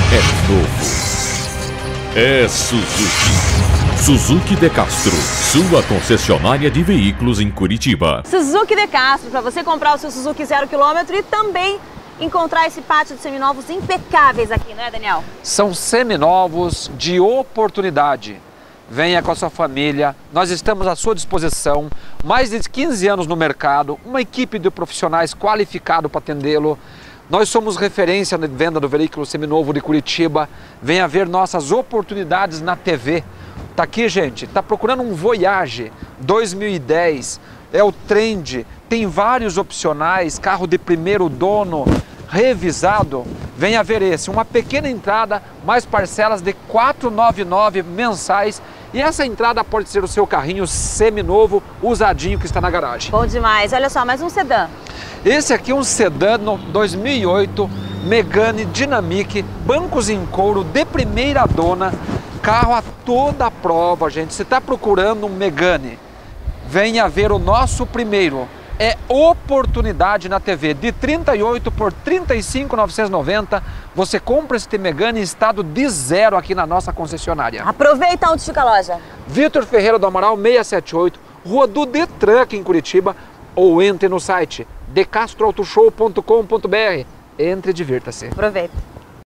é novo. É Suzuki. Suzuki de Castro, sua concessionária de veículos em Curitiba. Suzuki de Castro, para você comprar o seu Suzuki 0 km e também encontrar esse pátio de seminovos impecáveis aqui, não é, Daniel? São seminovos de oportunidade. Venha com a sua família, nós estamos à sua disposição. Mais de 15 anos no mercado, uma equipe de profissionais qualificado para atendê-lo. Nós somos referência na venda do veículo seminovo de Curitiba. Venha ver nossas oportunidades na TV. Tá aqui, gente, tá procurando um Voyage 2010, é o trend, tem vários opcionais, carro de primeiro dono, revisado. Venha ver esse, uma pequena entrada, mais parcelas de R$ 499 mensais. E essa entrada pode ser o seu carrinho seminovo, usadinho, que está na garagem. Bom demais. Olha só, mais um sedã. Esse aqui é um sedã 2008, Megane Dynamic, bancos em couro, de primeira dona, carro a toda prova, gente. Você está procurando um Megane? Venha ver o nosso primeiro. É oportunidade na TV, de 38 por 35.990. Você compra este Megane em estado de zero aqui na nossa concessionária. Aproveita onde fica a loja. Vitor Ferreira do Amaral 678, Rua do Detran aqui em Curitiba, ou entre no site decastroautoshow.com.br. Entre e divirta-se. Aproveita.